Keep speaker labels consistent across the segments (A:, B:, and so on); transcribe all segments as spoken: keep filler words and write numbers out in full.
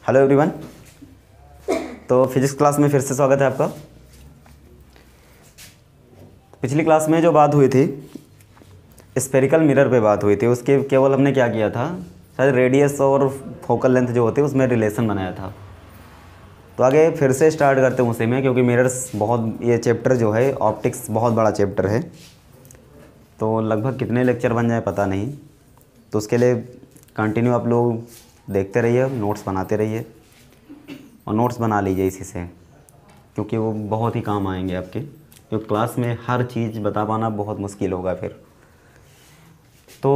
A: Hello everyone. तो physics class में फिर से स्वागत है आपका। पिछली क्लास में जो बात हुई थी स्फेरिकल मिरर पे बात हुई थी, उसके केवल हमने क्या किया था, शायद रेडियस और फोकल लेंथ जो होती है उसमें रिलेशन बनाया था। तो आगे फिर से स्टार्ट करते हैं उसी में, क्योंकि मिरर्स बहुत, ये चैप्टर जो है ऑप्टिक्स बहुत बड़ा चैप्टर है, तो लगभग कितने लेक्चर बन जाए पता नहीं। तो उसके लिए कंटिन्यू आप लोग देखते रहिए, नोट्स बनाते रहिए और नोट्स बना लीजिए इसी से, क्योंकि वो बहुत ही काम आएंगे आपके, क्योंकि क्लास में हर चीज़ बता पाना बहुत मुश्किल होगा फिर। तो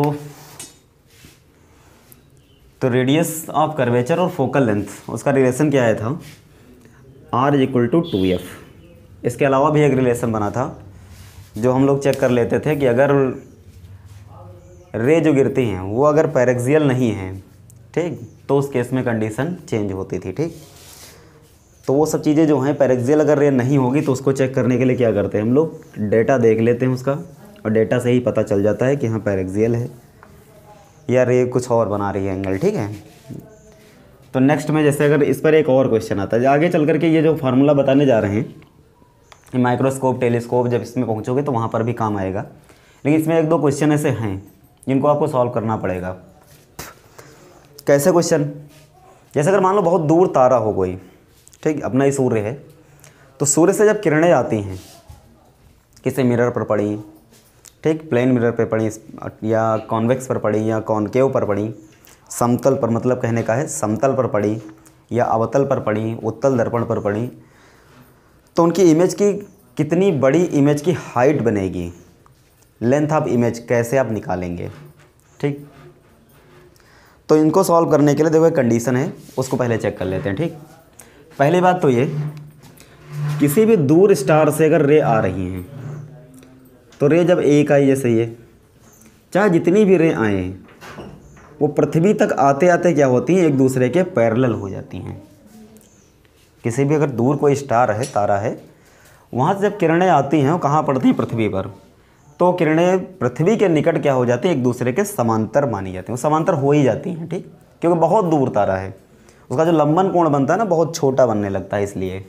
A: तो रेडियस ऑफ कर्वेचर और फोकल लेंथ, उसका रिलेशन क्या आया था, R is equal to two F. इसके अलावा भी एक रिलेशन बना था जो हम लोग चेक कर लेते थे कि अगर रे जो गिरती हैं वो अगर पैरेक्सियल नहीं हैं, ठीक, तो उस केस में कंडीशन चेंज होती थी। ठीक, तो वो सब चीज़ें जो हैं, पैरेक्सियल अगर रे नहीं होगी तो उसको चेक करने के लिए क्या करते हैं हम लोग, डेटा देख लेते हैं उसका, और डेटा से ही पता चल जाता है कि हाँ पैरेक्सियल है या रे कुछ और बना रही है एंगल। ठीक है, तो नेक्स्ट में जैसे अगर इस पर एक और क्वेश्चन आता है, आगे चल करके ये जो फार्मूला बताने जा रहे हैं, माइक्रोस्कोप टेलीस्कोप, जब इसमें पहुँचोगे तो वहाँ पर भी काम आएगा, लेकिन इसमें एक दो क्वेश्चन ऐसे हैं जिनको आपको सॉल्व करना पड़ेगा। कैसे क्वेश्चन, जैसे अगर मान लो बहुत दूर तारा हो कोई, ठीक, अपना ही सूर्य है, तो सूर्य से जब किरणें आती हैं, किसी मिरर पर पड़ी, ठीक, प्लेन मिरर पर पड़ी या कॉन्वेक्स पर पड़ी या कॉनकेव पर पड़ी, समतल पर, मतलब कहने का है समतल पर पड़ी या अवतल पर पड़ी, उत्तल दर्पण पर पड़ी, तो उनकी इमेज की कितनी बड़ी इमेज की हाइट बनेगी, लेंथ ऑफ इमेज कैसे आप निकालेंगे। ठीक, तो इनको सॉल्व करने के लिए देखो एक कंडीशन है, उसको पहले चेक कर लेते हैं। ठीक, पहली बात तो ये, किसी भी दूर स्टार से अगर रे आ रही हैं, तो रे जब एक आई, जैसे ये, चाहे जितनी भी रे आए वो पृथ्वी तक आते आते क्या होती हैं, एक दूसरे के पैरेलल हो जाती हैं। किसी भी अगर दूर कोई स्टार है, तारा है, वहाँ से जब किरणें आती हैं वो कहाँ पड़ती हैं, पृथ्वी पर, तो किरणें पृथ्वी के निकट क्या हो जाती हैं, एक दूसरे के समांतर मानी जाती हैं, वो समांतर हो ही जाती हैं। ठीक, क्योंकि बहुत दूर तारा है, उसका जो लंबन कोण बनता है ना बहुत छोटा बनने लगता है, इसलिए।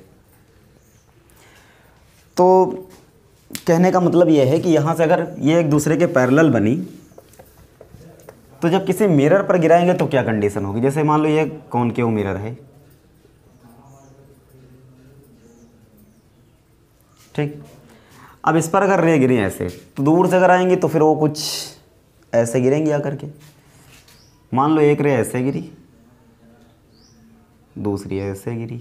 A: तो कहने का मतलब ये है कि यहाँ से अगर ये एक दूसरे के पैरेलल बनी, तो जब किसी मिरर पर गिराएंगे तो क्या कंडीशन होगी। जैसे मान लो ये कॉनकेव मिरर है, ठीक, अब इस पर अगर रे गिरी ऐसे, तो दूर से अगर आएंगी तो फिर वो कुछ ऐसे गिरेंगी आकर के। मान लो एक रे ऐसे गिरी, दूसरी ऐसे गिरी।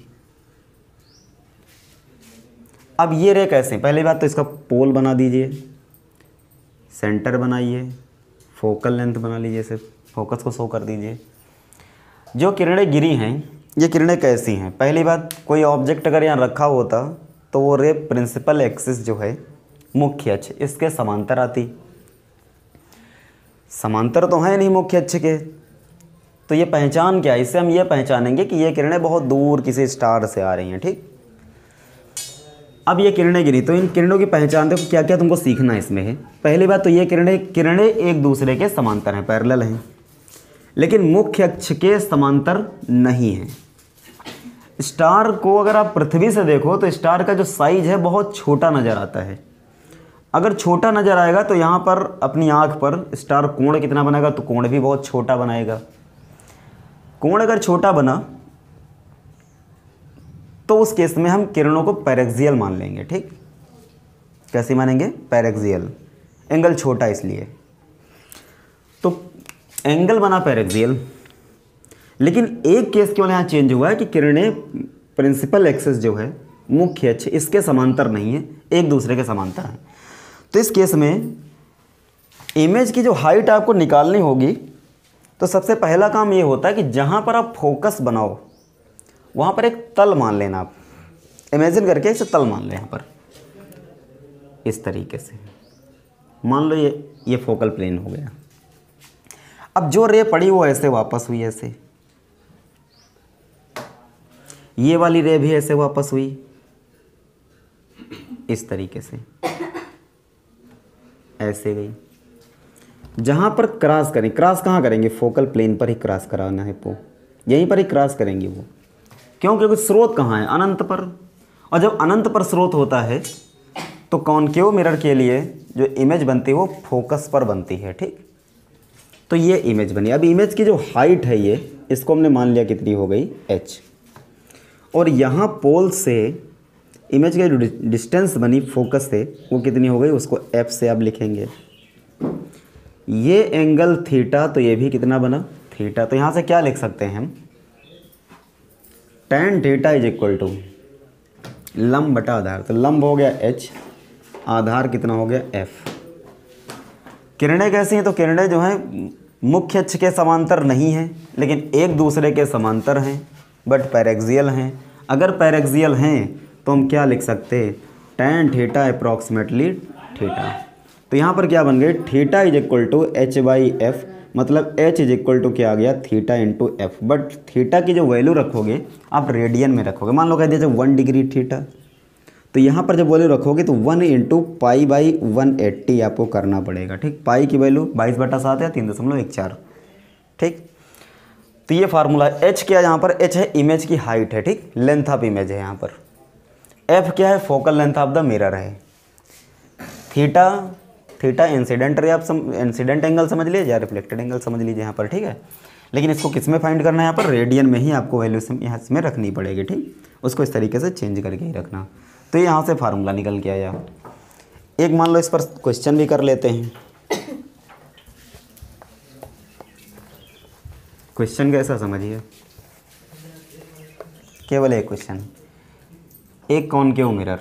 A: अब ये रे कैसे, पहली बात तो इसका पोल बना दीजिए, सेंटर बनाइए, फोकल लेंथ बना लीजिए, सिर्फ फोकस को शो कर दीजिए। जो किरणें गिरी हैं ये किरणें कैसी हैं, पहली बात, कोई ऑब्जेक्ट अगर यहाँ रखा होता तो वो रे प्रिंसिपल एक्सिस जो है, मुख्य अक्ष, इसके समांतर आती। समांतर तो है नहीं मुख्य अक्ष के, तो ये पहचान क्या है, इससे हम ये पहचानेंगे कि ये किरणें बहुत दूर किसी स्टार से आ रही हैं। ठीक, अब ये किरणें गिरी, तो इन किरणों की पहचान देखो क्या क्या तुमको सीखना है इसमें है। पहली बात तो ये किरणें किरणें एक दूसरे के समांतर हैं, पैरेलल हैं, लेकिन मुख्य अक्ष के समांतर नहीं हैं। स्टार को अगर आप पृथ्वी से देखो तो स्टार का जो साइज है बहुत छोटा नज़र आता है। अगर छोटा नज़र आएगा तो यहाँ पर अपनी आँख पर स्टार कोण कितना बनाएगा, तो कोण भी बहुत छोटा बनाएगा। कोण अगर छोटा बना तो उस केस में हम किरणों को पैरेक्सियल मान लेंगे। ठीक, कैसे मानेंगे, पैरेक्सियल, एंगल छोटा इसलिए, तो एंगल बना पैरेक्सियल। लेकिन एक केस केवल यहाँ चेंज हुआ है कि किरणें प्रिंसिपल एक्सिस जो है, मुख्य अक्ष, इसके समांतर नहीं है, एक दूसरे के समांतर हैं। तो इस केस में इमेज की जो हाइट आपको निकालनी होगी, तो सबसे पहला काम ये होता है कि जहाँ पर आप फोकस बनाओ वहाँ पर एक तल मान लेना। आप इमेजिन करके इसे तल मान लें, यहाँ पर इस तरीके से मान लो ये ये फोकल प्लेन हो गया। अब जो रे पड़ी वो ऐसे वापस हुई, ऐसे ये वाली रे भी ऐसे वापस हुई, इस तरीके से ऐसे गई। जहाँ पर क्रॉस करें, क्रॉस कहाँ करेंगे, फोकल प्लेन पर ही क्रॉस कराना है, वो यहीं पर ही क्रॉस करेंगी वो, क्यों? क्योंकि स्रोत कहाँ है? अनंत पर। और जब अनंत पर स्रोत होता है तो कॉनकेव मिरर के लिए जो इमेज बनती है वो फोकस पर बनती है, ठीक। तो ये इमेज बनी। अब इमेज की जो हाइट है ये, इसको हमने मान लिया कितनी हो गई, एच। और यहाँ पोल से इमेज की जो डिस्टेंस बनी फोकस से वो कितनी हो गई, उसको एफ से आप लिखेंगे। ये एंगल थीटा, तो ये भी कितना बना, थीटा। तो यहाँ से क्या लिख सकते हैं हम, tan theta is equal to लंब बटा आधार। तो लंब हो गया एच, आधार कितना हो गया एफ। किरणें कैसी हैं? तो किरणें जो हैं मुख्य अक्ष के समांतर नहीं हैं, लेकिन एक दूसरे के समांतर हैं, बट पैरेक्सियल हैं। अगर पैरेक्सियल हैं तो हम क्या लिख सकते हैं, टेन थीटा अप्रॉक्सीमेटली थीटा। तो यहाँ पर क्या बन गए, theta is equal to H by F, मतलब एच इज इक्वल टू क्या आ गया, theta into F. But theta की जो वैल्यू रखोगे आप रेडियन में रखोगे। मान लो कह दिया वन डिग्री थीटा, तो यहाँ पर जब वैल्यू रखोगे तो one into pi by one eighty आपको करना पड़ेगा, ठीक। पाई की वैल्यू बाईस बटा सात है, तीन दशमलव एक चार, ठीक। तो ये फार्मूला एच क्या है, यहाँ पर एच है इमेज की हाइट है, ठीक, लेंथ ऑफ इमेज है यहाँ पर। एफ क्या है, focal length of the mirror है। थीटा, थीटा इंसिडेंट रे आप सम इंसिडेंट एंगल समझ लीजिए या रिफ्लेक्टेड एंगल समझ लीजिए यहाँ पर, ठीक है। लेकिन इसको किस में फाइंड करना है, यहाँ पर रेडियन में ही आपको वैल्यू यहाँ इसमें रखनी पड़ेगी, ठीक। उसको इस तरीके से चेंज करके ही रखना। तो यहाँ से फार्मूला निकल के आया। एक मान लो इस पर क्वेश्चन भी कर लेते हैं। क्वेश्चन कैसा समझिए, केवल एक क्वेश्चन, एक कॉनकेव मिरर,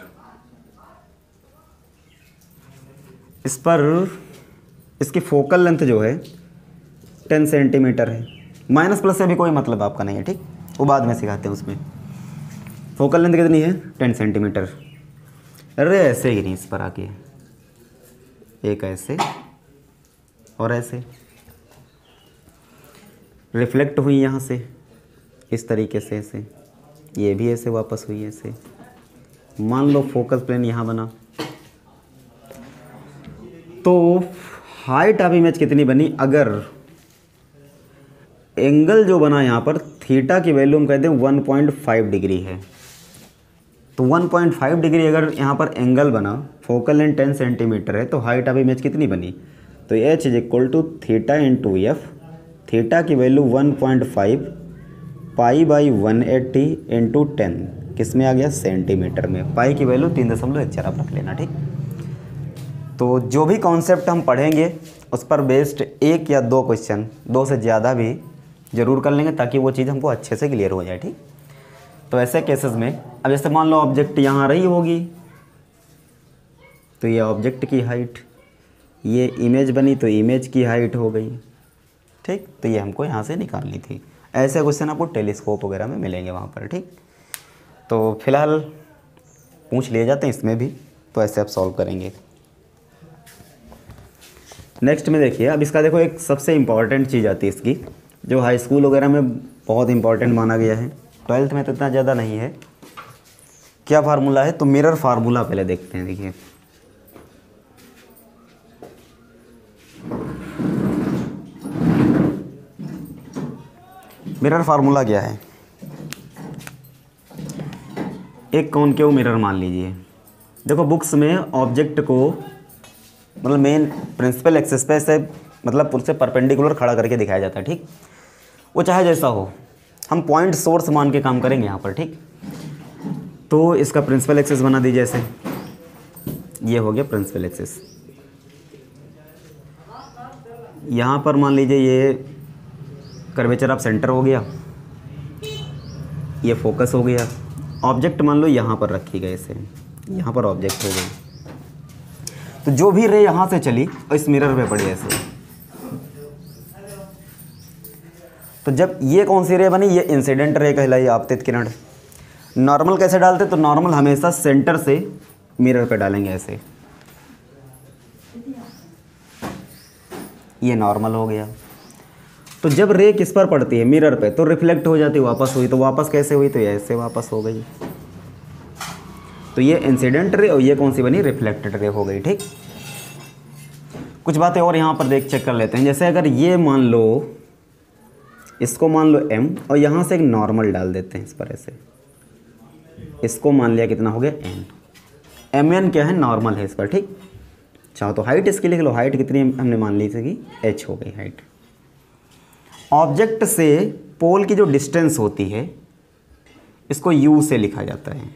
A: इस पर इसकी फोकल लेंथ जो है टेन सेंटीमीटर है। माइनस प्लस से भी कोई मतलब आपका नहीं है, ठीक, वो बाद में सिखाते हैं उसमें। फोकल लेंथ कितनी है, टेन सेंटीमीटर। अरे ऐसे ही नहीं, इस पर आके एक ऐसे और ऐसे रिफ्लेक्ट हुई यहाँ से इस तरीके से, ऐसे ये भी ऐसे वापस हुई ऐसे। मान लो फोकस प्लेन यहाँ बना, तो हाइट ऑफ इमेज कितनी बनी, अगर एंगल जो बना यहाँ पर थीटा की वैल्यू हम कहते हैं वन पॉइंट फाइव डिग्री है। तो वन पॉइंट फाइव डिग्री अगर यहाँ पर एंगल बना, फोकल लेंथ टेन सेंटीमीटर है, तो हाइट ऑफ इमेज कितनी बनी, तो H is equal to theta into F. Theta की value one point five pi by one eighty into ten, किस में आ गया, सेंटीमीटर में। पाई की वैल्यू तीन दशमलव एक चार आप रख लेना, ठीक। तो जो भी कॉन्सेप्ट हम पढ़ेंगे उस पर बेस्ड एक या दो क्वेश्चन, दो से ज़्यादा भी ज़रूर कर लेंगे, ताकि वो चीज़ हमको अच्छे से क्लियर हो जाए, ठीक। तो ऐसे केसेस में अब जैसे मान लो ऑब्जेक्ट यहाँ रही होगी, तो ये ऑब्जेक्ट की हाइट, ये इमेज बनी तो इमेज की हाइट हो गई, ठीक। तो ये हमको यहाँ से निकालनी थी। ऐसे क्वेश्चन आपको टेलीस्कोप वगैरह में मिलेंगे वहाँ पर, ठीक। तो फिलहाल पूछ लिए जाते हैं इसमें भी, तो ऐसे आप सॉल्व करेंगे। नेक्स्ट में देखिए, अब इसका देखो एक सबसे इम्पॉर्टेंट चीज़ आती है इसकी, जो हाई स्कूल वगैरह में बहुत इंपॉर्टेंट माना गया है, ट्वेल्थ में तो इतना ज़्यादा नहीं है। क्या फार्मूला है, तो मिरर फार्मूला पहले देखते हैं। देखिए मिरर फार्मूला क्या है, एक कॉनकेव मिरर मान लीजिए। देखो बुक्स में ऑब्जेक्ट को मतलब मेन प्रिंसिपल एक्सिस पे से मतलब उससे परपेंडिकुलर खड़ा करके दिखाया जाता है, ठीक। वो चाहे जैसा हो, हम पॉइंट सोर्स मान के काम करेंगे यहाँ पर, ठीक। तो इसका प्रिंसिपल एक्सिस बना दीजिए ऐसे, ये हो गया प्रिंसिपल एक्सिस। यहाँ पर मान लीजिए ये कर्वेचर ऑफ सेंटर हो गया, ये फोकस हो गया। ऑब्जेक्ट मान लो यहाँ पर रखी गई, ऐसे यहाँ पर ऑब्जेक्ट हो गई। तो जो भी रे यहाँ से चली और इस मिरर पे पड़ी ऐसे, तो जब ये कौन सी रे बनी, ये इंसिडेंट रे कहलाई, आपतित किरण। नॉर्मल कैसे डालते, तो नॉर्मल हमेशा सेंटर से मिरर पे डालेंगे ऐसे, ये नॉर्मल हो गया। तो जब रे किस पर पड़ती है, मिरर पे, तो रिफ्लेक्ट हो जाती है, वापस हुई, तो वापस कैसे हुई, तो ऐसे वापस हो गई। तो ये इंसिडेंट रे और ये कौन सी बनी, रिफ्लेक्टेड रे हो गई, ठीक। कुछ बातें और यहाँ पर देख चेक कर लेते हैं। जैसे अगर ये मान लो इसको मान लो m और यहाँ से एक नॉर्मल डाल देते हैं इस पर ऐसे, इसको मान लिया कितना हो गया n, एम एन क्या है नॉर्मल है इस पर, ठीक। चाहो तो हाइट इसकी लिख लो, हाइट कितनी हमने मान ली थी कि h हो गई हाइट। ऑब्जेक्ट से पोल की जो डिस्टेंस होती है इसको u से लिखा जाता है।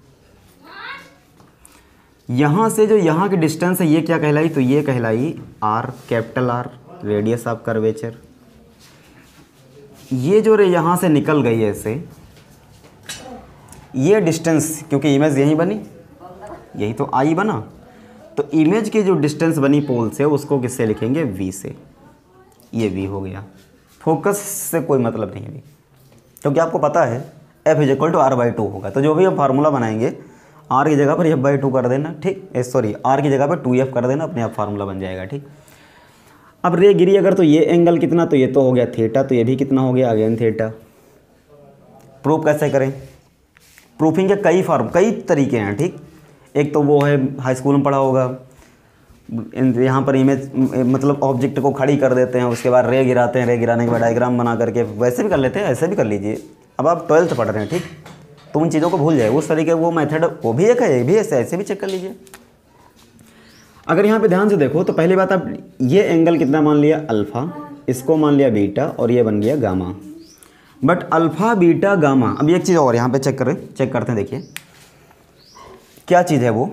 A: यहाँ से जो यहाँ की डिस्टेंस है ये क्या कहलाई, तो ये कहलाई r, capital R, radius of curvature. ये जो रे यहाँ से निकल गई है ऐसे, ये डिस्टेंस क्योंकि इमेज यही बनी, यही तो आई बना, तो इमेज की जो डिस्टेंस बनी पोल से उसको किससे लिखेंगे, v से। ये v हो गया। फोकस से कोई मतलब नहीं है क्योंकि आपको पता है f is equal to R by two होगा, तो जो भी हम फार्मूला बनाएंगे r की जगह पर एफ बाई टू कर देना, ठीक, सॉरी r की जगह पर टू एफ कर देना, अपने आप फार्मूला बन जाएगा, ठीक। अब रे गिरी अगर तो ये एंगल कितना, तो ये तो हो गया थीटा, तो ये भी कितना हो गया अगेन थीटा। प्रूफ कैसे करें, प्रूफिंग के कई फॉर्म कई तरीके हैं, ठीक। एक तो वो है हाई स्कूल में पढ़ा होगा, यहाँ पर इमेज मतलब ऑब्जेक्ट को खड़ी कर देते हैं, उसके बाद रे गिराते हैं, रे गिराने के बाद डायग्राम बना करके वैसे भी कर लेते हैं, ऐसे भी कर लीजिए। अब आप ट्वेल्थ पढ़ रहे हैं, ठीक, तो उन चीज़ों को भूल जाए, उस तरीके वो मेथड वो भी एक है, ये भी ऐसे ऐसे भी चेक कर लीजिए। अगर यहाँ पे ध्यान से देखो तो पहली बात आप ये एंगल कितना मान लिया अल्फ़ा, इसको मान लिया बीटा और ये बन गया gamma. But alpha beta gamma, अब एक चीज़ और यहाँ पे चेक करें, चेक करते हैं, देखिए क्या चीज़ है वो।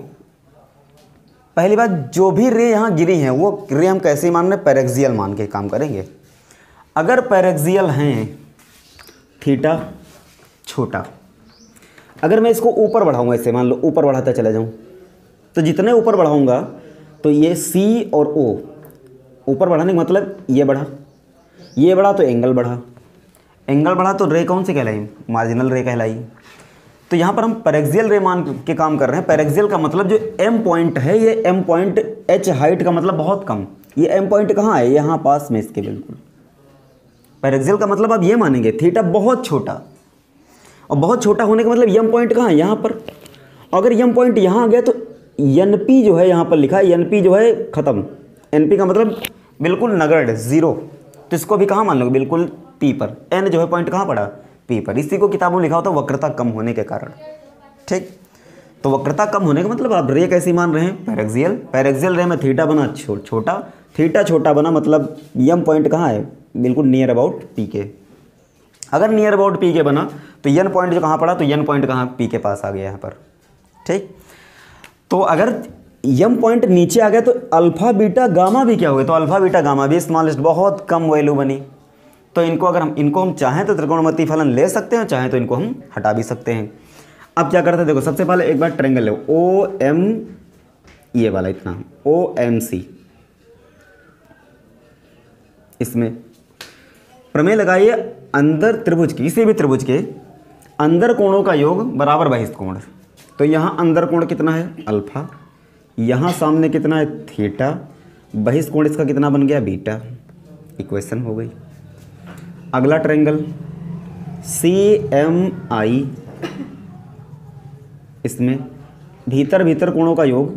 A: पहली बात जो भी रे यहाँ गिरी हैं वो रे हम कैसे मान रहे हैं, पैरेक्सियल मान के काम करेंगे। अगर पैरेक्सियल हैं थीटा छोटा, अगर मैं इसको ऊपर बढ़ाऊँगा, ऐसे मान लो ऊपर बढ़ाता चला जाऊँ, तो जितने ऊपर बढ़ाऊँगा तो ये C और O ऊपर बढ़ाने का मतलब ये बढ़ा, ये बढ़ा तो एंगल बढ़ा, एंगल बढ़ा तो रे कौन सी कहलाई, मार्जिनल रे कहलाई। तो यहाँ पर हम पैरेक्सियल रे मान के काम कर रहे हैं। पैरेक्सियल का मतलब जो M पॉइंट है, ये M पॉइंट H हाइट का मतलब बहुत कम, ये M पॉइंट कहाँ है, यहाँ पास में इसके बिल्कुल। पैरेक्सियल का मतलब आप ये मानेंगे थीटा बहुत छोटा, और बहुत छोटा होने का मतलब M पॉइंट कहाँ है, यहाँ पर। अगर M पॉइंट यहाँ आ गया तो एन पी जो है यहाँ पर लिखा है, एन पी जो है ख़त्म, एन पी का मतलब बिल्कुल नगण्य ज़ीरो, तो इसको भी कहाँ मान लोगे, बिल्कुल पी पर। एन जो है पॉइंट कहाँ पड़ा, पी पर। इसी को किताबों में लिखा होता है वक्रता कम होने के कारण, ठीक। तो वक्रता कम होने का मतलब आप रे कैसी मान रहे हैं, पैरेक्सियल। पैरेक्सियल रे में थीटा बना छो, छोटा, थीटा छोटा बना मतलब एम पॉइंट कहाँ है, बिल्कुल नियर अबाउट पी के। अगर नियर अबाउट पी के बना तो एन पॉइंट जो कहाँ पड़ा, तो एन पॉइंट कहाँ, पी के पास आ गया यहाँ पर, ठीक। तो अगर यम पॉइंट नीचे आ गया तो अल्फ़ा बीटा गामा भी क्या हो गया, तो अल्फ़ा बीटा गामा भी स्मॉलेस्ट बहुत कम वैल्यू बनी। तो इनको अगर हम इनको हम चाहें तो त्रिकोणमितीय फलन ले सकते हैं, चाहें तो इनको हम हटा भी सकते हैं। अब क्या करते हैं, देखो सबसे पहले एक बार ट्रायंगल लो, ओ एम, ये वाला इतना ओ एम सी, इसमें प्रमेय लगाइए अंदर त्रिभुज की, किसी भी त्रिभुज के अंदर कोणों का योग बराबर बहिष्ठ कोण। तो यहाँ अंदर कोण कितना है अल्फा, यहाँ सामने कितना है थीटा, बहिष्ठ कोण इसका कितना बन गया बीटा। इक्वेशन हो गई। अगला ट्रायंगल सी एम आई, इसमें भीतर भीतर कोणों का योग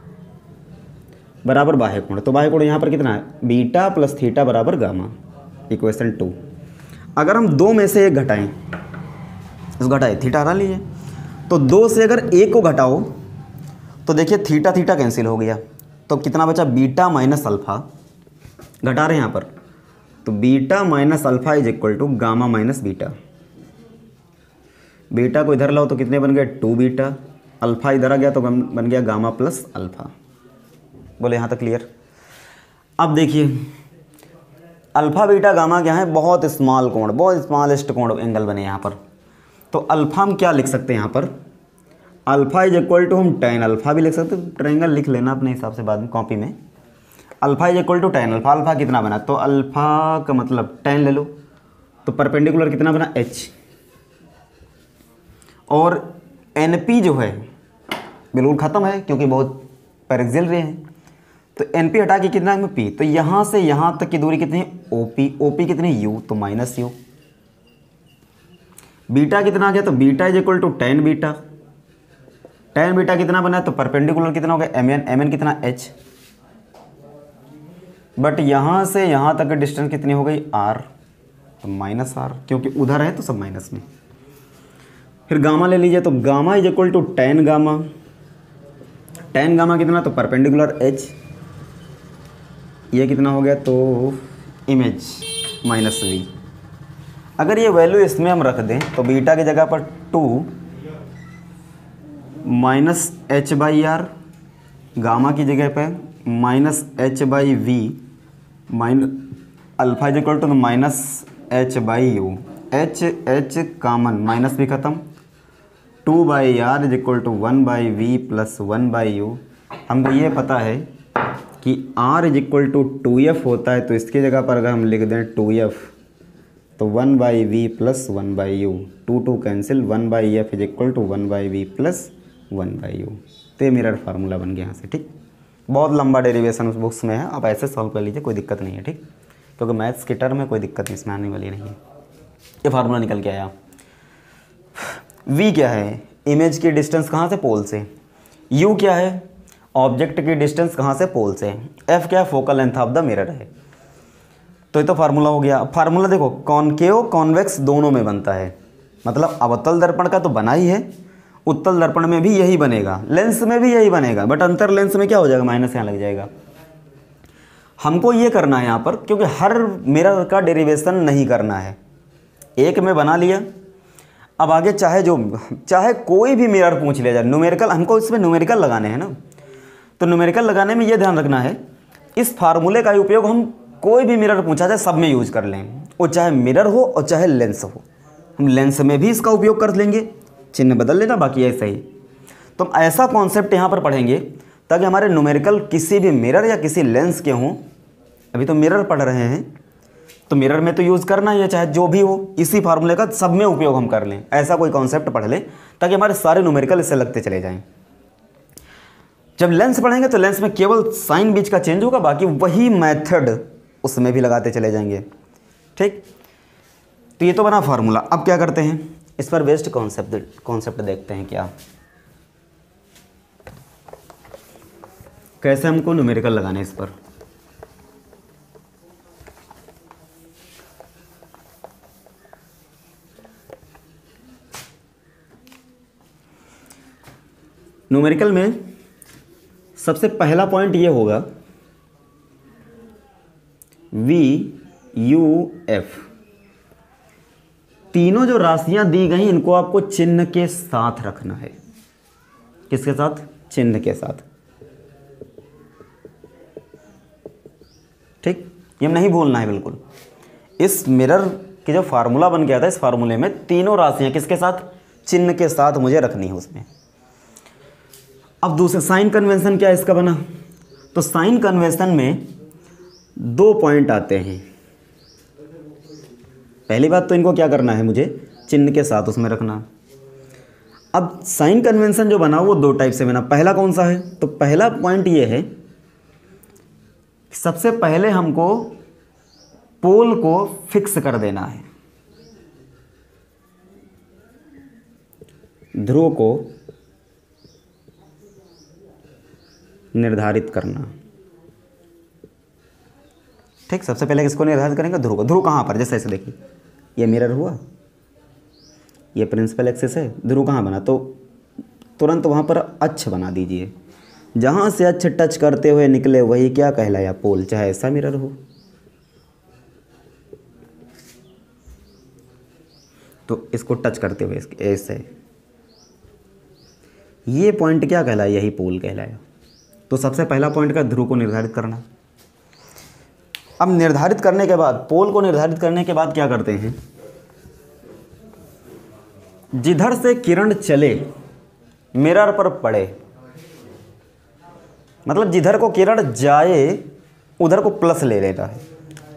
A: बराबर बाह्य कोण, तो बाह्य कोण यहाँ पर कितना है बीटा प्लस थीटा बराबर गामा। Equation two. अगर हम दो में से एक घटाएं, इसको घटाए थीटा हटा लीजिए, तो दो से अगर एक को घटाओ तो देखिए थीटा थीटा कैंसिल हो गया, तो कितना बचा बीटा माइनस अल्फ़ा। घटा रहे हैं यहाँ पर, तो beta minus alpha is equal to gamma minus beta. Beta को इधर लाओ तो कितने बन गए टू बीटा, अल्फ़ा इधर आ गया तो बन गया गामा प्लस अल्फ़ा। बोले यहाँ तक क्लियर। अब देखिए अल्फ़ा बीटा गामा क्या है, बहुत स्मॉल कोण, बहुत स्मॉलेस्ट कोण एंगल बने यहाँ पर। तो अल्फ़ा हम क्या लिख सकते हैं यहाँ पर, अल्फ़ा इज इक्वल टू हम टेन अल्फ़ा भी लिख सकते हैं, ट्रायंगल लिख लेना अपने हिसाब से बाद में कॉपी में। Alpha is equal to tan alpha, alpha कितना बना, तो अल्फ़ा का मतलब टेन ले लो, तो परपेंडिकुलर कितना बना एच, और एन पी जो है बिल्कुल ख़त्म है क्योंकि बहुत पैरेक्सियल रे हैं, तो एन पी हटा के कितना है पी, तो यहाँ से यहाँ तक की दूरी कितनी है ओ पी, ओ पी कितनी यू, तो माइनस यू। बीटा कितना आ गया, तो beta is equal to tan beta, tan beta कितना बना, तो परपेंडिकुलर कितना हो गया एम एन, एम एन कितना एच, बट यहाँ से यहाँ तक की डिस्टेंस कितनी हो गई आर, तो माइनस आर, क्योंकि उधर है तो सब माइनस में। फिर गामा ले लीजिए, तो gamma is equal to tan gamma. Tan gamma कितना, तो परपेंडिकुलर एच, ये कितना हो गया, तो इमेज माइनस वी। अगर ये वैल्यू इसमें हम रख दें तो बीटा की जगह पर two minus H by R, gamma की जगह पे minus H by V, minus alpha is equal to minus H by U, H H common, minus भी ख़त्म, two by R is equal to one by V plus one by U. हमको ये पता है कि r is equal to two F होता है, तो इसकी जगह पर अगर हम लिख दें टू एफ तो one by V plus one by U, two two cancel, one by F is equal to one by V plus one by U. तो ये मिरर फार्मूला बन गया यहाँ से। ठीक, बहुत लंबा डेरिवेशन उस बुक्स में है, आप ऐसे सॉल्व कर लीजिए, कोई दिक्कत नहीं है। ठीक, क्योंकि मैथ्स के टर्म में कोई दिक्कत नहीं इसमें आने वाली नहीं है। ये फार्मूला निकल के आया। v क्या है, इमेज की डिस्टेंस कहाँ से, पोल से। u क्या है, ऑब्जेक्ट की डिस्टेंस कहाँ से, पोल से। f क्या है, focal length of the mirror है। तो ये तो फार्मूला हो गया। फार्मूला देखो, कॉनकेव कॉन्वेक्स दोनों में बनता है, मतलब अवतल दर्पण का तो बना ही है, उत्तल दर्पण में भी यही बनेगा, लेंस में भी यही बनेगा, बट अंतर लेंस में क्या हो जाएगा, माइनस यहाँ लग जाएगा। हमको ये करना है यहाँ पर, क्योंकि हर मिरर का डेरिवेशन नहीं करना है, एक में बना लिया। अब आगे चाहे जो चाहे कोई भी मिरर पूछ लिया जाए, न्यूमेरिकल, हमको इसमें न्यूमेरिकल लगाने हैं ना, तो न्यूमेरिकल लगाने में ये ध्यान रखना है, इस फार्मूले का उपयोग हम कोई भी मिरर पूछा जाए सब में यूज कर लें, वो चाहे मिरर हो और चाहे लेंस हो। हम लेंस में भी इसका उपयोग कर लेंगे, चिन्ह बदल लेना, बाकी ऐसा ही। तो हम ऐसा कॉन्सेप्ट यहाँ पर पढ़ेंगे ताकि हमारे न्यूमेरिकल किसी भी मिरर या किसी लेंस के हों। अभी तो मिरर पढ़ रहे हैं, तो मिरर में तो यूज़ करना ही है, चाहे जो भी हो, इसी फार्मूले का सब में उपयोग हम कर लें। ऐसा कोई कॉन्सेप्ट पढ़ लें ताकि हमारे सारे न्यूमेरिकल इससे लगते चले जाएं। जब लेंस पढ़ेंगे तो लेंस में केवल साइन बीच का चेंज होगा, बाकी वही मेथड उसमें भी लगाते चले जाएंगे। ठीक, तो ये तो बना फार्मूला। अब क्या करते हैं, इस पर बेस्ड कॉन्सेप्ट कॉन्सेप्ट देखते हैं क्या, कैसे हमको न्यूमेरिकल लगाने इस पर। न्यूमेरिकल में सबसे पहला पॉइंट ये होगा वी यू एफ, तीनों जो राशियां दी गई इनको आपको चिन्ह के साथ रखना है। किसके साथ, चिन्ह के साथ। ठीक, ये नहीं भूलना है बिल्कुल। इस मिरर की जो फार्मूला बन गया था, इस फार्मूले में तीनों राशियां किसके साथ, चिन्ह के साथ मुझे रखनी है उसमें। अब दूसरा साइन कन्वेंशन क्या इसका बना, तो साइन कन्वेंशन में दो पॉइंट आते हैं। पहली बात तो इनको क्या करना है, मुझे चिन्ह के साथ उसमें रखना। अब साइन कन्वेंशन जो बना वो दो टाइप से बना। पहला कौन सा है, तो पहला पॉइंट ये है, सबसे पहले हमको पोल को फिक्स कर देना है, ध्रुव को निर्धारित करना। ठीक, सबसे पहले किसको निर्धारित करेंगे, ध्रुव को। ध्रुव कहाँ पर, जैसे ऐसे देखिए, ये मिरर हुआ, ये प्रिंसिपल एक्सिस है, ध्रुव कहाँ बना, तो तुरंत वहाँ पर अक्ष बना दीजिए। जहाँ से अक्ष टच करते हुए निकले वही क्या कहलाया, पोल, चाहे ऐसा मिरर हो। तो इसको टच करते हुए ऐसे, ये पॉइंट क्या कहलाया, यही पोल कहलाया। तो सबसे पहला पॉइंट का ध्रुव को निर्धारित करना। अब निर्धारित करने के बाद, पोल को निर्धारित करने के बाद क्या करते हैं, जिधर से किरण चले मिरर पर पड़े, मतलब जिधर को किरण जाए उधर को प्लस ले लेना है।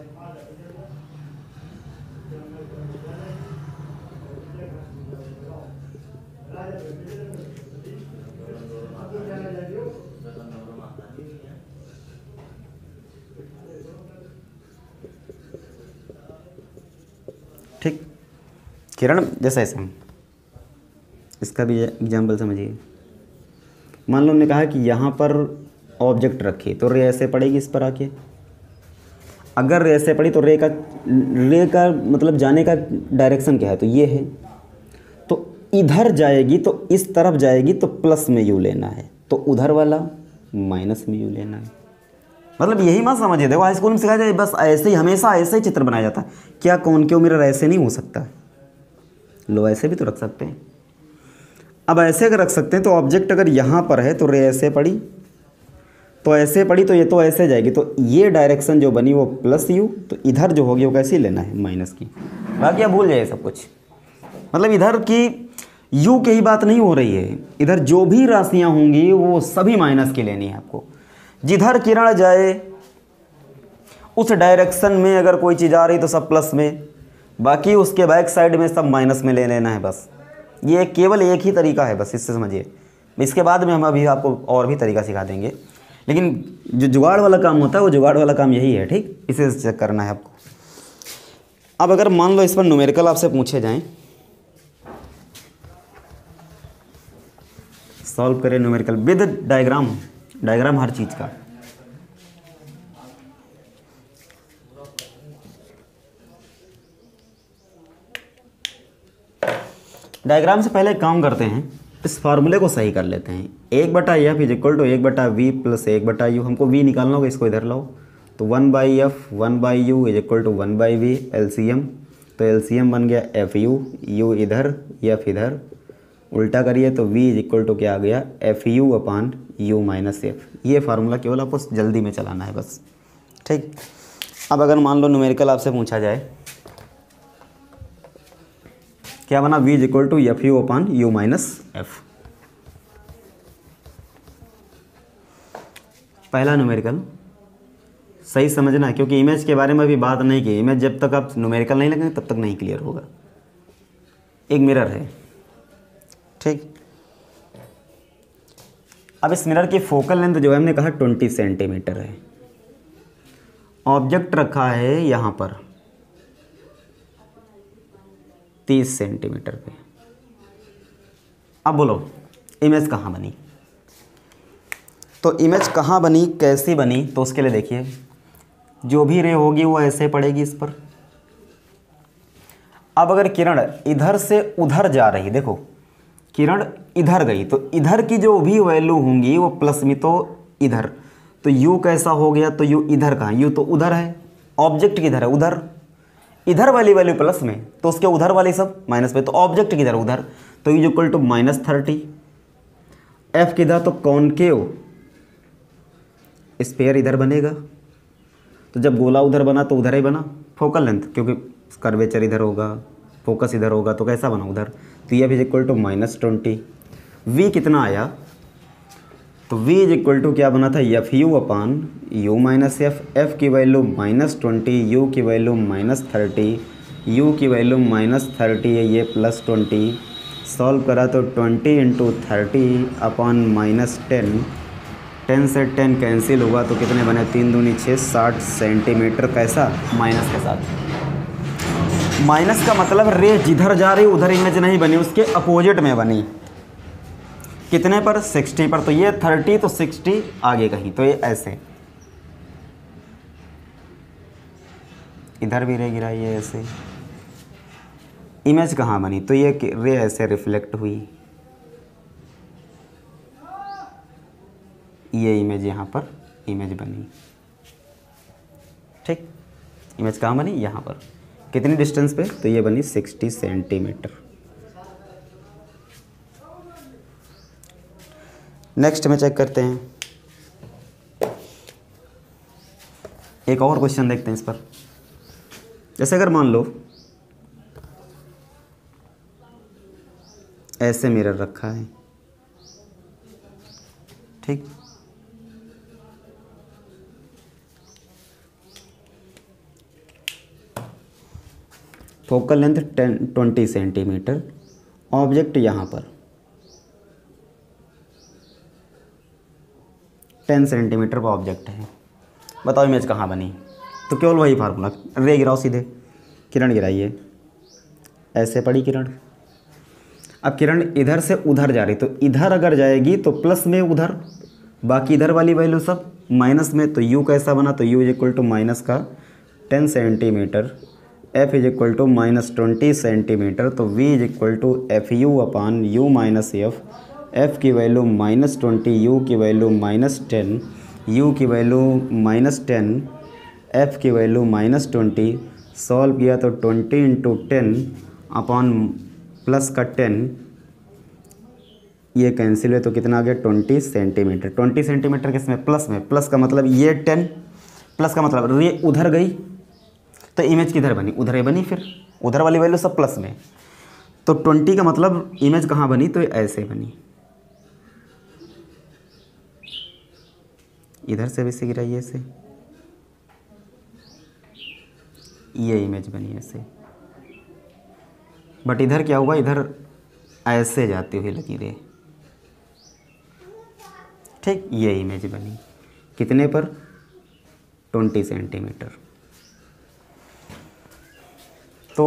A: ठीक, किरण जैसे ऐसे, हम इसका भी एग्जाम्पल समझिए। मान लो हमने कहा कि यहाँ पर ऑब्जेक्ट रखी, तो रे ऐसे पड़ेगी इस पर आके। अगर रे से पड़ी तो रे का रे का मतलब जाने का डायरेक्शन क्या है, तो ये है, तो इधर जाएगी तो इस तरफ जाएगी तो प्लस में यू लेना है, तो उधर वाला माइनस में यू लेना है। मतलब यही मत समझिए, देखो हाई स्कूल में सिखाया जाए बस ऐसे ही, हमेशा ऐसे ही चित्र बनाया जाता है। क्या कॉनकेव मिरर ऐसे नहीं हो सकता? लो ऐसे भी तो रख सकते हैं। अब ऐसे अगर रख सकते हैं तो ऑब्जेक्ट अगर यहाँ पर है तो रे ऐसे पड़ी तो ऐसे पड़ी तो ये तो ऐसे जाएगी, तो ये डायरेक्शन जो बनी वो प्लस यू, तो इधर जो होगी वो कैसी लेना है, माइनस की। बाकी आप भूल जाइए सब कुछ। मतलब इधर की यू की ही बात नहीं हो रही है, इधर जो भी राशियाँ होंगी वो सभी माइनस की लेनी है आपको। जिधर किरण जाए उस डायरेक्शन में अगर कोई चीज़ आ रही तो सब प्लस में, बाकी उसके बैक साइड में सब माइनस में ले लेना है बस। ये केवल एक ही तरीका है बस, इससे समझिए। इसके बाद में हम अभी आपको और भी तरीका सिखा देंगे, लेकिन जो जुगाड़ वाला काम होता है वो जुगाड़ वाला काम यही है, ठीक, इसे चेक करना है आपको। अब अगर मान लो इस पर न्यूमेरिकल आपसे पूछे जाएं, सॉल्व करें न्यूमेरिकल विद डायग्राम, डायग्राम हर चीज़ का। डायग्राम से पहले एक काम करते हैं, इस फार्मूले को सही कर लेते हैं। एक बटा एफ इज इक्वल टू एक बटा वी प्लस एक बटा यू। हमको वी निकालना होगा, इसको इधर लाओ, तो one by F one by U is equal to one by V LCM. तो एलसीएम बन गया एफ यू, यू इधर एफ इधर, उल्टा करिए तो v इज इक्वल टू क्या आ गया, F you upon you minus F. ये फार्मूला केवल आपको जल्दी में चलाना है बस, ठीक। अब अगर मान लो न्यूमेरिकल आपसे पूछा जाए, क्या बना, v is equal to F you upon you minus F. पहला न्यूमेरिकल सही समझना है, क्योंकि इमेज के बारे में अभी बात नहीं की। इमेज जब तक आप न्यूमेरिकल नहीं लगेंगे तब तक नहीं क्लियर होगा। एक मिरर है, ठीक। अब इस मिरर की फोकल लेंथ जो है हमने कहा ट्वेंटी सेंटीमीटर है। ऑब्जेक्ट रखा है यहाँ पर तीस सेंटीमीटर पे। अब बोलो इमेज कहाँ बनी? तो इमेज कहाँ बनी, कैसी बनी, तो उसके लिए देखिए, जो भी रे होगी वो ऐसे पड़ेगी इस पर। अब अगर किरण इधर से उधर जा रही, देखो किरण इधर गई तो इधर की जो भी वैल्यू होंगी वो प्लस में, तो इधर तो u कैसा हो गया, तो u इधर कहाँ, u तो उधर है, ऑब्जेक्ट किधर है, उधर। इधर वाली वैल्यू प्लस में तो उसके उधर वाली सब माइनस में, तो ऑब्जेक्ट किधर, उधर। तो u equal to minus thirty. F किधर, तो कॉनकेव स्फीयर इधर बनेगा, तो जब गोला उधर बना तो उधर ही बना। फोकल लेंथ क्योंकि कर्वेचर इधर होगा, फोकस इधर होगा, तो कैसा बना, उधर। तो ये is equal to minus twenty. V कितना आया, तो v इज इक्वल टू क्या बना था, f you upon you minus f. F की वैल्यू माइनस ट्वेंटी, यू की वैल्यू माइनस थर्टी, यू की वैल्यू माइनस थर्टी है, ये प्लस ट्वेंटी। सॉल्व करा तो twenty into thirty upon minus ten. Ten से टेन कैंसिल होगा तो कितने बने, तीन दूनी छः, साठ सेंटीमीटर। कैसा, माइनस के साथ। माइनस का मतलब रे जिधर जा रही उधर इमेज नहीं बनी, उसके अपोजिट में बनी। कितने पर, सिक्सटी पर। तो ये थर्टी तो सिक्सटी आगे कहीं, तो ये ऐसे इधर भी रे गिराई है ऐसे। इमेज कहाँ बनी, तो ये रे ऐसे रिफ्लेक्ट हुई, ये इमेज यहाँ पर इमेज बनी, ठीक। इमेज कहाँ बनी, यहाँ पर। कितनी डिस्टेंस पे, तो ये बनी सिक्सटी सेंटीमीटर। नेक्स्ट में चेक करते हैं, एक और क्वेश्चन देखते हैं इस पर। जैसे अगर मान लो ऐसे मिरर रखा है, ठीक। Focal length ten twenty centimetre, object यहाँ पर टेन सेंटीमीटर का ऑब्जेक्ट है। बताओ इमेज कहाँ बनी, तो केवल वही फार्मूला, रे गिराओ सीधे, किरण गिराइए, ऐसे पड़ी किरण। अब किरण इधर से उधर जा रही, तो इधर अगर जाएगी तो प्लस में उधर, बाकी इधर वाली वैल्यू सब माइनस में। तो u कैसा बना, तो u is equal to minus का ten centimetre, f is equal to minus twenty centimetre, तो v is equal to F you upon you minus f, f की वैल्यू माइनस ट्वेंटी, यू की value minus ten, u की value minus ten, f की value minus twenty, solve किया तो twenty into ten upon plus का ten, ये cancel है तो कितना आ गया ट्वेंटी सेंटीमीटर। ट्वेंटी सेंटीमीटर किस में, प्लस में, प्लस का मतलब ये टेन, प्लस का मतलब ये उधर गई तो इमेज किधर बनी, उधर ही बनी, फिर उधर वाली वैल्यू सब प्लस में, तो ट्वेंटी का मतलब इमेज कहाँ बनी, तो ऐसे बनी, इधर से भी से गिराई ऐसे, ये इमेज बनी ऐसे, बट इधर क्या हुआ, इधर ऐसे जाती हुई लगी रे, ठीक, ये इमेज बनी कितने पर, ट्वेंटी सेंटीमीटर। तो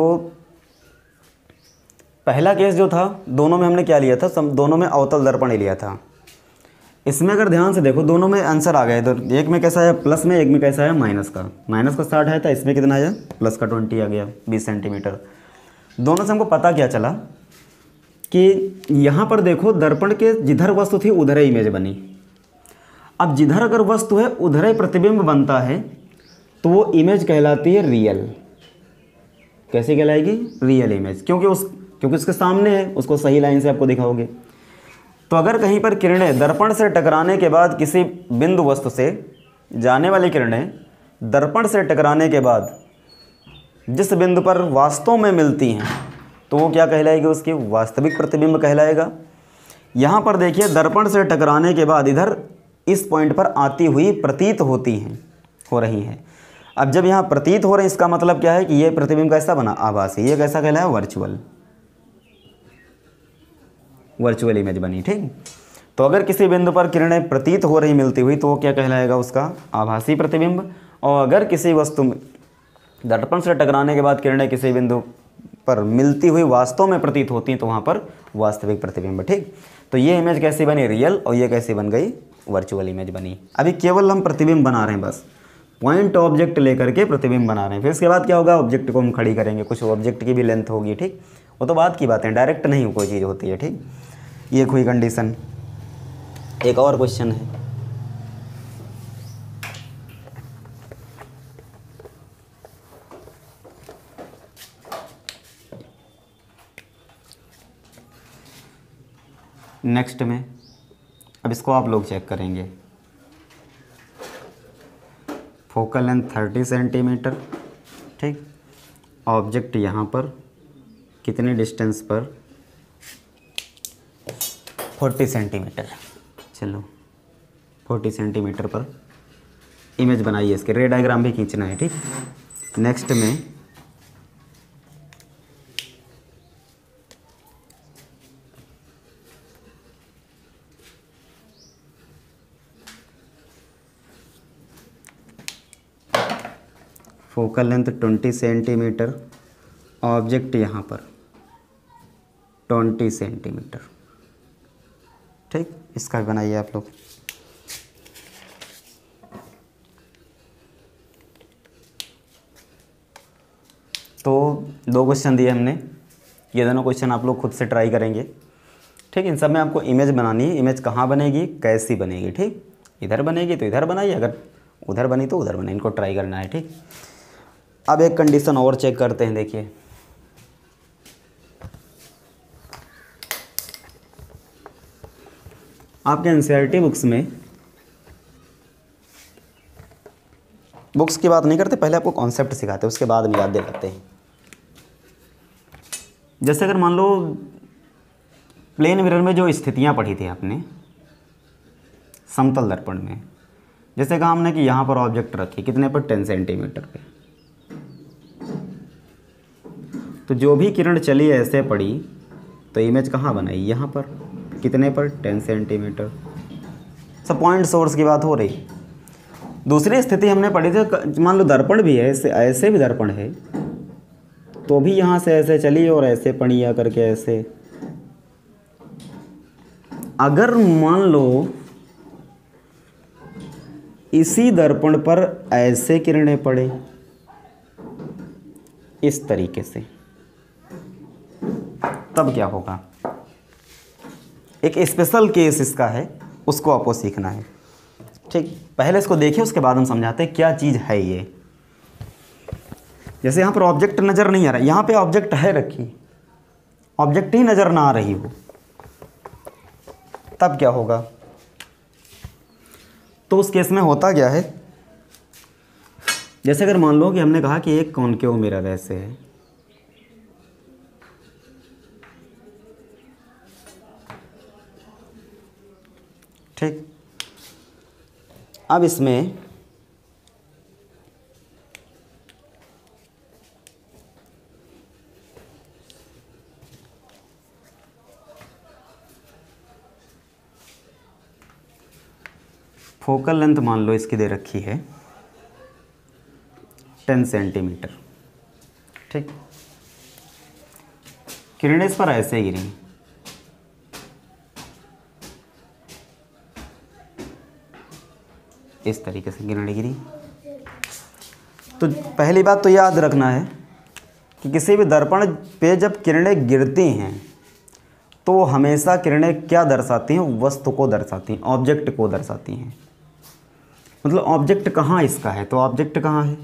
A: पहला केस जो था दोनों में हमने क्या लिया था, सब दोनों में अवतल दर्पण ही लिया था। इसमें अगर ध्यान से देखो दोनों में आंसर आ गए, तो एक में कैसा है प्लस में, एक में कैसा है माइनस का, माइनस का साठ है था, इसमें कितना आया प्लस का ट्वेंटी आ गया, बीस सेंटीमीटर। दोनों से हमको पता क्या चला कि यहाँ पर देखो दर्पण के जिधर वस्तु थी उधर ही इमेज बनी। अब जिधर अगर वस्तु है उधर ही प्रतिबिंब बनता है तो वो इमेज कहलाती है रियल। कैसे कहलाएगी, रियल इमेज, क्योंकि उस क्योंकि उसके सामने है, उसको सही लाइन से आपको दिखाओगे। तो अगर कहीं पर किरणें दर्पण से टकराने के बाद किसी बिंदु वस्तु से जाने वाली किरणें दर्पण से टकराने के बाद जिस बिंदु पर वास्तव में मिलती हैं तो वो क्या कहलाएगी, उसकी वास्तविक प्रतिबिंब कहलाएगा। यहाँ पर देखिए दर्पण से टकराने के बाद इधर इस पॉइंट पर आती हुई प्रतीत होती हैं, हो रही हैं। अब जब यहाँ प्रतीत हो रहे हैं इसका मतलब क्या है कि ये प्रतिबिंब कैसा बना, आभासी। ये कैसा कहलाया, वर्चुअल, वर्चुअल इमेज बनी, ठीक। तो अगर किसी बिंदु पर किरणें प्रतीत हो रही मिलती हुई तो वो क्या कहलाएगा, उसका आभासी प्रतिबिंब। और अगर किसी वस्तु में दर्पण से टकराने के बाद किरणें किसी बिंदु पर मिलती हुई वास्तव में प्रतीत होती हैं तो वहाँ पर वास्तविक प्रतिबिंब, ठीक। तो ये इमेज कैसी बनी, रियल, और ये कैसी बन गई, वर्चुअल इमेज बनी। अभी केवल हम प्रतिबिंब बना रहे हैं, बस पॉइंट ऑब्जेक्ट लेकर के प्रतिबिंब बना रहे हैं। फिर इसके बाद क्या होगा, ऑब्जेक्ट को हम खड़ी करेंगे, कुछ ऑब्जेक्ट की भी लेंथ होगी, ठीक। वो तो बात की बात है, डायरेक्ट नहीं कोई चीज़ होती है, ठीक। ये हुई कंडीशन। एक और क्वेश्चन है, नेक्स्ट में, अब इसको आप लोग चेक करेंगे। फोकल लेंथ थर्टी सेंटीमीटर, ठीक। ऑब्जेक्ट यहाँ पर कितने डिस्टेंस पर, फोर्टी सेंटीमीटर। चलो फोर्टी सेंटीमीटर पर इमेज बनाइए, इसके रे डायग्राम भी खींचना है, ठीक। नेक्स्ट में focal length twenty centimetre, object यहाँ पर ट्वेंटी सेंटीमीटर, ठीक। इसका भी बनाइए आप लोग। तो दो क्वेश्चन दिए हमने, ये दोनों क्वेश्चन आप लोग खुद से ट्राई करेंगे, ठीक। इन सब में आपको इमेज बनानी है। इमेज कहाँ बनेगी, कैसी बनेगी, ठीक। इधर बनेगी तो इधर बनाइए, अगर उधर बनी तो उधर बने, इनको ट्राई करना है, ठीक। अब एक कंडीशन और चेक करते हैं, देखिए आपके एनसीईआरटी बुक्स में, बुक्स की बात नहीं करते, पहले आपको कॉन्सेप्ट सिखाते हैं, उसके बाद में याद दिलाते हैं। जैसे अगर मान लो प्लेन मिरर में जो स्थितियां पढ़ी थी आपने समतल दर्पण में, जैसे कहा हमने कि यहाँ पर ऑब्जेक्ट रखी कितने पर, टेन सेंटीमीटर पे, तो जो भी किरण चली ऐसे पड़ी तो इमेज कहाँ बनाई, यहाँ पर कितने पर, टेन सेंटीमीटर। सब पॉइंट सोर्स की बात हो रही। दूसरी स्थिति हमने पढ़ी थी, मान लो दर्पण भी है, ऐसे ऐसे भी दर्पण है तो भी यहाँ से ऐसे चली और ऐसे पड़ी या करके ऐसे। अगर मान लो इसी दर्पण पर ऐसे किरणें पड़े इस तरीके से, तब क्या होगा। एक स्पेशल केस इसका है, उसको आपको सीखना है। ठीक, पहले इसको देखिए, उसके बाद हम समझाते हैं क्या चीज़ है ये। जैसे यहाँ पर ऑब्जेक्ट नज़र नहीं आ रहा, यहाँ पे ऑब्जेक्ट है रखी, ऑब्जेक्ट ही नज़र ना आ रही हो, तब क्या होगा। तो उस केस में होता क्या है, जैसे अगर मान लो कि हमने कहा कि एक कॉनकेव मिरर ऐसे है, ठीक। अब इसमें फोकल लेंथ मान लो इसकी दे रखी है टेन सेंटीमीटर, ठीक। किरणें इस पर ऐसे गिरी, इस तरीके से किरणें गिरी। तो पहली बात तो याद रखना है कि किसी भी दर्पण पे जब किरणें गिरती हैं तो हमेशा किरणें क्या दर्शाती हैं, वस्तु को दर्शाती हैं, ऑब्जेक्ट को दर्शाती हैं। मतलब ऑब्जेक्ट कहाँ इसका है, तो ऑब्जेक्ट कहाँ है,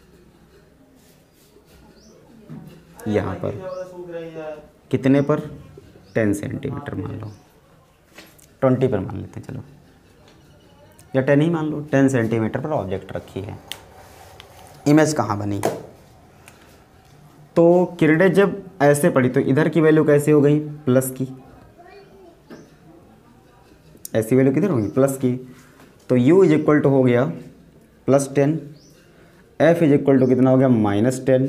A: यहाँ पर। कितने पर, टेन सेंटीमीटर मान लो, ट्वेंटी पर मान लेते हैं चलो, या टेन ही मान लो, टेन सेंटीमीटर पर ऑब्जेक्ट रखी है। इमेज कहाँ बनी, तो किरणें जब ऐसे पड़ी तो इधर की वैल्यू कैसे हो गई, प्लस की, ऐसी वैल्यू किधर होगी, प्लस की। तो u इज इक्वल टू हो गया plus ten, f is equal to कितना हो गया, माइनस टेन,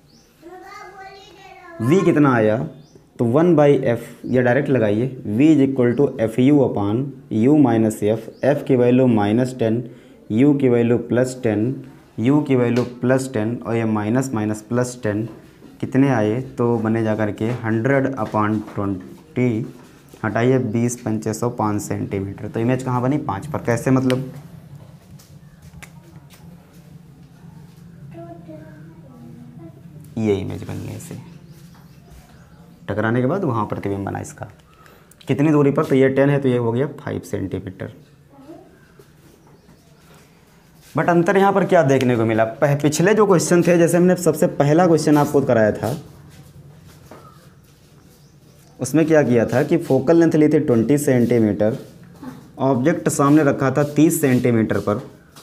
A: v कितना आया, तो वन बाई एफ, या डायरेक्ट लगाइए, v is equal to F you upon you minus f, f की वैल्यू माइनस टेन, u की वैल्यू प्लस टेन, u की वैल्यू प्लस टेन, और ये माइनस माइनस प्लस टेन कितने आए, तो बने जा कर के हंड्रेड अपान ट्वेंटी, हटाइए बीस पंचे सौ, पाँच सेंटीमीटर। तो इमेज कहाँ बनी, पाँच पर। कैसे, मतलब ये इमेज बन गई, ऐसे टकराने के बाद वहाँ प्रतिबिंब बना इसका। कितनी दूरी पर, तो ये टेन है तो ये हो गया फाइव सेंटीमीटर। बट अंतर यहाँ पर क्या देखने को मिला, पिछले जो क्वेश्चन थे, जैसे हमने सबसे पहला क्वेश्चन आपको कराया था, उसमें क्या किया था कि फोकल लेंथ ली थी ट्वेंटी सेंटीमीटर, ऑब्जेक्ट सामने रखा था तीस सेंटीमीटर पर,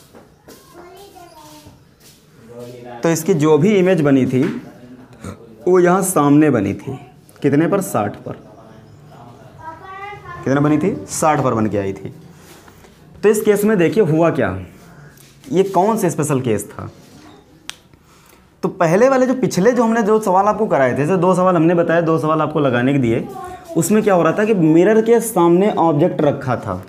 A: तो इसकी जो भी इमेज बनी थी वो यहाँ सामने बनी थी, कितने पर, साठ पर। कितना बनी थी, साठ पर बन के आई थी। तो इस केस में देखिए हुआ क्या, ये कौन सा स्पेशल केस था। तो पहले वाले जो पिछले जो हमने जो सवाल आपको कराए थे, जैसे दो सवाल हमने बताया, दो सवाल आपको लगाने के दिए, उसमें क्या हो रहा था कि मिरर के सामने ऑब्जेक्ट रखा था।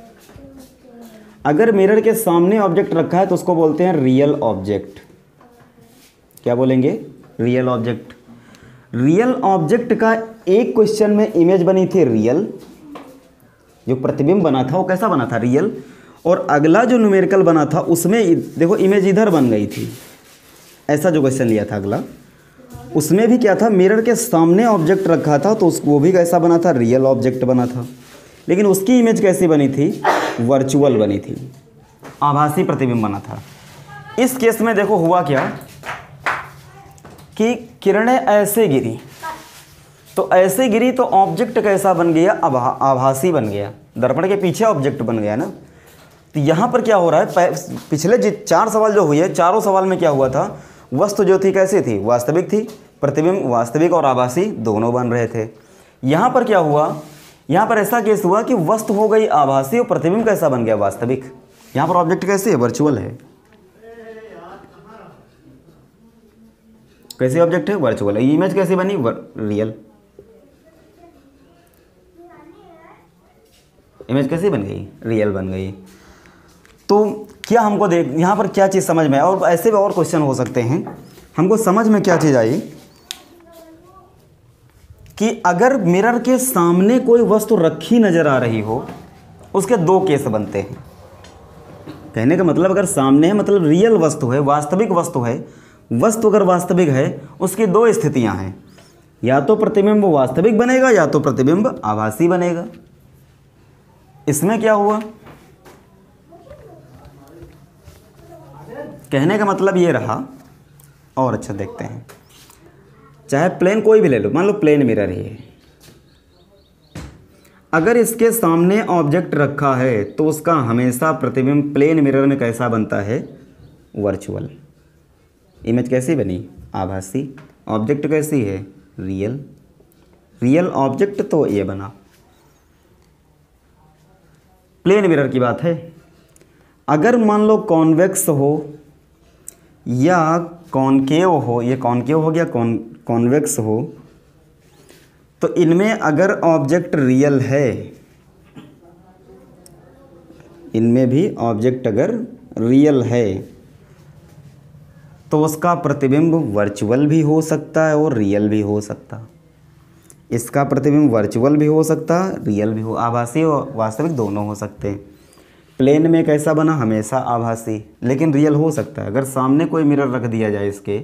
A: अगर मिरर के सामने ऑब्जेक्ट रखा है तो उसको बोलते हैं रियल ऑब्जेक्ट। क्या बोलेंगे, रियल ऑब्जेक्ट। रियल ऑब्जेक्ट का एक क्वेश्चन में इमेज बनी थी रियल, जो प्रतिबिंब बना था वो कैसा बना था, रियल। और अगला जो न्यूमेरिकल बना था उसमें देखो इमेज इधर बन गई थी, ऐसा जो क्वेश्चन लिया था अगला, उसमें भी क्या था, मिरर के सामने ऑब्जेक्ट रखा था तो उसको वो भी कैसा बना था, रियल ऑब्जेक्ट बना था। लेकिन उसकी इमेज कैसी बनी थी, वर्चुअल बनी थी, आभासी प्रतिबिंब बना था। इस केस में देखो हुआ क्या कि किरणें ऐसे गिरी, तो ऐसे गिरी तो ऑब्जेक्ट कैसा बन गया, आभा आभासी बन गया, दर्पण के पीछे ऑब्जेक्ट बन गया ना। तो यहाँ पर क्या हो रहा है, पिछले जो चार सवाल जो हुए, चारों सवाल में क्या हुआ था, वस्तु जो थी कैसी थी, वास्तविक थी, प्रतिबिंब वास्तविक और आभासी दोनों बन रहे थे। यहाँ पर क्या हुआ, यहाँ पर ऐसा केस हुआ कि वस्तु हो गई आभासी और प्रतिबिंब कैसा बन गया, वास्तविक। यहाँ पर ऑब्जेक्ट कैसे है, वर्चुअल है। कैसे ऑब्जेक्ट है, वर्चुअल है। इमेज कैसे बनी, रियल। इमेज कैसी बन गई, रियल बन गई। तो क्या हमको देख यहाँ पर क्या चीज़ समझ में आया, और ऐसे भी और क्वेश्चन हो सकते हैं। हमको समझ में क्या चीज़ आई कि अगर मिरर के सामने कोई वस्तु रखी नज़र आ रही हो, उसके दो केस बनते हैं। कहने का मतलब अगर सामने है मतलब रियल वस्तु है, वास्तविक वस्तु है, वस्तु अगर वास्तविक है उसकी दो स्थितियां हैं, या तो प्रतिबिंब वास्तविक बनेगा या तो प्रतिबिंब आभासी बनेगा। इसमें क्या हुआ, कहने का मतलब ये रहा, और अच्छा देखते हैं, चाहे प्लेन कोई भी ले लो, मान लो प्लेन मिरर ही है, अगर इसके सामने ऑब्जेक्ट रखा है तो उसका हमेशा प्रतिबिंब प्लेन मिरर में कैसा बनता है, वर्चुअल। इमेज कैसी बनी, आभासी। ऑब्जेक्ट कैसी है, रियल। रियल ऑब्जेक्ट तो ये बना। प्लेन मिरर की बात है। अगर मान लो कॉन्वेक्स हो या कॉनकेव हो, ये कॉनकेव हो गया, कॉन कॉन्वेक्स हो, तो इनमें अगर ऑब्जेक्ट रियल है, इनमें भी ऑब्जेक्ट अगर रियल है तो उसका प्रतिबिंब वर्चुअल भी हो सकता है और रियल भी हो सकता। इसका प्रतिबिंब वर्चुअल भी हो सकता, रियल भी हो, आभासी और वास्तविक दोनों हो सकते हैं। प्लेन में कैसा बना, हमेशा आभासी, लेकिन रियल हो सकता है। अगर सामने कोई मिरर रख दिया जाए इसके,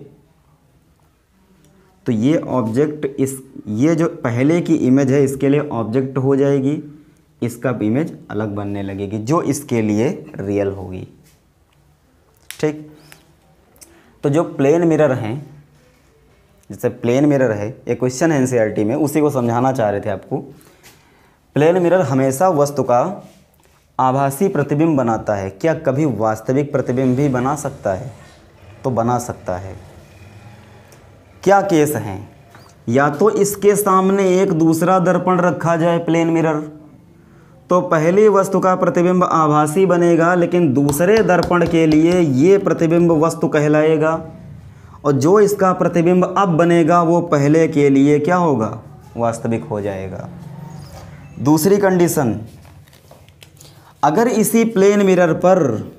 A: तो ये ऑब्जेक्ट, इस ये जो पहले की इमेज है इसके लिए ऑब्जेक्ट हो जाएगी, इसका इमेज अलग बनने लगेगी जो इसके लिए रियल होगी। ठीक, तो जो प्लेन मिरर हैं, जैसे प्लेन मिरर है, एक क्वेश्चन है एनसीईआरटी में, उसी को समझाना चाह रहे थे आपको। प्लेन मिरर हमेशा वस्तु का आभासी प्रतिबिंब बनाता है, क्या कभी वास्तविक प्रतिबिंब भी बना सकता है, तो बना सकता है। क्या केस हैं, या तो इसके सामने एक दूसरा दर्पण रखा जाए प्लेन मिरर, तो पहली वस्तु का प्रतिबिंब आभासी बनेगा, लेकिन दूसरे दर्पण के लिए ये प्रतिबिंब वस्तु कहलाएगा, और जो इसका प्रतिबिंब अब बनेगा वो पहले के लिए क्या होगा, वास्तविक हो जाएगा। दूसरी कंडीशन, अगर इसी प्लेन मिरर पर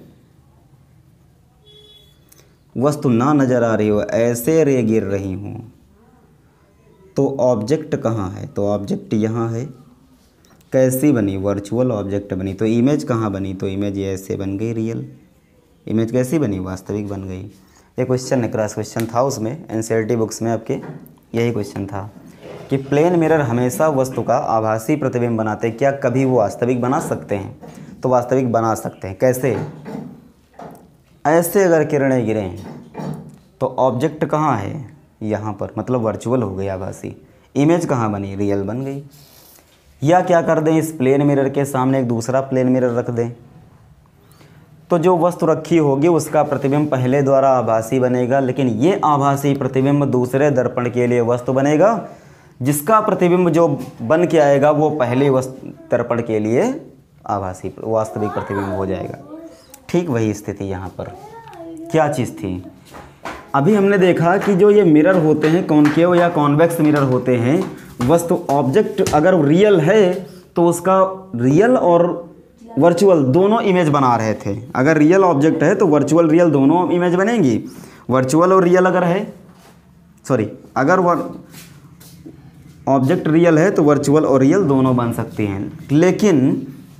A: वस्तु ना नज़र आ रही हो, ऐसे रे गिर रही हूँ, तो ऑब्जेक्ट कहाँ है, तो ऑब्जेक्ट यहाँ है। कैसी बनी, वर्चुअल ऑब्जेक्ट बनी। तो इमेज कहाँ बनी, तो इमेज ऐसे बन गई, रियल। इमेज कैसी बनी, वास्तविक बन गई। ये क्वेश्चन है, क्रॉस क्वेश्चन था उसमें, एनसीईआरटी बुक्स में आपके यही क्वेश्चन था कि प्लेन मिरर हमेशा वस्तु का आभासी प्रतिबिंब बनाते हैं, क्या कभी वो वास्तविक बना सकते हैं, तो वास्तविक बना सकते हैं। कैसे, ऐसे अगर किरणें गिरें तो ऑब्जेक्ट कहाँ है, यहाँ पर, मतलब वर्चुअल हो गई आभासी। इमेज कहाँ बनी, रियल बन गई। या क्या कर दें, इस प्लेन मिरर के सामने एक दूसरा प्लेन मिरर रख दें, तो जो वस्तु रखी होगी उसका प्रतिबिंब पहले द्वारा आभासी बनेगा, लेकिन ये आभासी प्रतिबिंब दूसरे दर्पण के लिए वस्तु बनेगा, जिसका प्रतिबिंब जो बन के आएगा वो पहले वस्तु दर्पण के लिए आभासी वास्तविक प्रतिबिंब हो जाएगा। ठीक वही स्थिति यहाँ पर। क्या चीज़ थी, अभी हमने देखा कि जो ये मिरर होते हैं, कॉनकेव या कॉन्वेक्स मिरर होते हैं, वस्तु ऑब्जेक्ट अगर रियल है तो उसका रियल और वर्चुअल दोनों इमेज बना रहे थे। अगर रियल ऑब्जेक्ट है तो वर्चुअल रियल दोनों इमेज बनेंगी। वर्चुअल और रियल अगर है, सॉरी अगर ऑब्जेक्ट रियल है तो वर्चुअल और रियल दोनों बन सकती हैं। लेकिन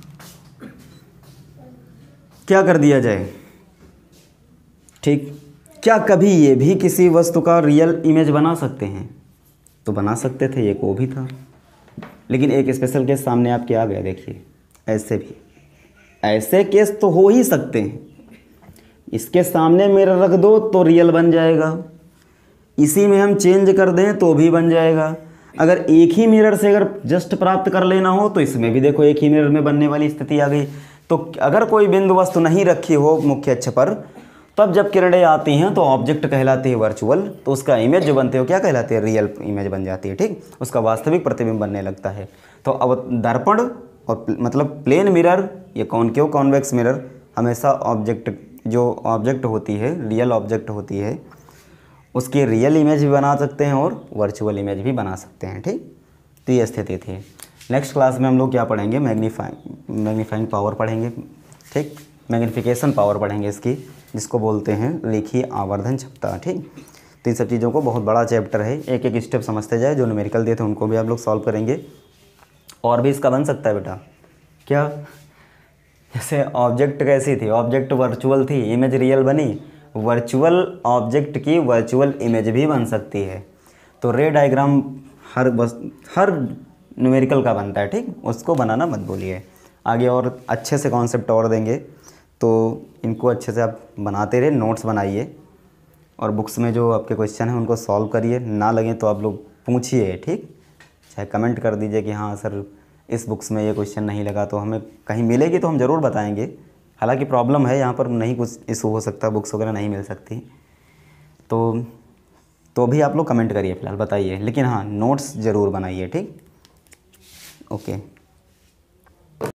A: क्या कर दिया जाए, ठीक, क्या कभी ये भी किसी वस्तु का रियल इमेज बना सकते हैं, तो बना सकते थे, एक वो भी था। लेकिन एक स्पेशल केस सामने आपके आ गया, देखिए ऐसे भी, ऐसे केस तो हो ही सकते हैं। इसके सामने मिरर रख दो तो रियल बन जाएगा, इसी में हम चेंज कर दें तो भी बन जाएगा। अगर एक ही मिरर से अगर जस्ट प्राप्त कर लेना हो तो इसमें भी देखो एक ही मिरर में बनने वाली स्थिति आ गई। तो अगर कोई बिंदु वस्तु नहीं रखी हो मुख्य अक्ष पर, तब जब किरणें आती हैं तो ऑब्जेक्ट कहलाती है वर्चुअल, तो उसका इमेज जो बनते हो क्या कहलाती है, रियल इमेज बन जाती है। ठीक, उसका वास्तविक प्रतिबिंब बनने लगता है। तो अब दर्पण और मतलब प्लेन मिरर, ये कॉनकेव कॉन्वेक्स मिरर हमेशा ऑब्जेक्ट जो ऑब्जेक्ट होती है, रियल ऑब्जेक्ट होती है, उसकी रियल इमेज भी बना सकते हैं और वर्चुअल इमेज भी बना सकते हैं। ठीक, तो ये स्थिति थी। नेक्स्ट क्लास में हम लोग क्या पढ़ेंगे, मैग्नीफाइंग मैग्नीफाइंग पावर पढ़ेंगे। ठीक, मैग्नीफिकेशन पावर पढ़ेंगे इसकी, जिसको बोलते हैं रेखीय आवर्धन क्षमता। ठीक, तो इन सब चीज़ों को बहुत बड़ा चैप्टर है, एक एक स्टेप समझते जाए। जो न्यूमेरिकल दिए थे उनको भी आप लोग सॉल्व करेंगे। और भी इसका बन सकता है बेटा, क्या, जैसे ऑब्जेक्ट कैसी थी, ऑब्जेक्ट वर्चुअल थी, इमेज रियल बनी, वर्चुअल ऑब्जेक्ट की वर्चुअल इमेज भी बन सकती है। तो रे डायग्राम हर बस हर न्यूमेरिकल का बनता है, ठीक, उसको बनाना मत भूलिए। आगे और अच्छे से कॉन्सेप्ट और देंगे, तो इनको अच्छे से आप बनाते रहे, नोट्स बनाइए और बुक्स में जो आपके क्वेश्चन हैं उनको सॉल्व करिए। ना लगे तो आप लोग पूछिए, ठीक, चाहे कमेंट कर दीजिए कि हाँ सर इस बुक्स में ये क्वेश्चन नहीं लगा, तो हमें कहीं मिलेगी तो हम ज़रूर बताएंगे। हालांकि प्रॉब्लम है यहाँ पर, नहीं कुछ इशू हो सकता, बुक्स वगैरह नहीं मिल सकती, तो तो भी आप लोग कमेंट करिए, फ़िलहाल बताइए, लेकिन हाँ नोट्स ज़रूर बनाइए, ठीक, ओके।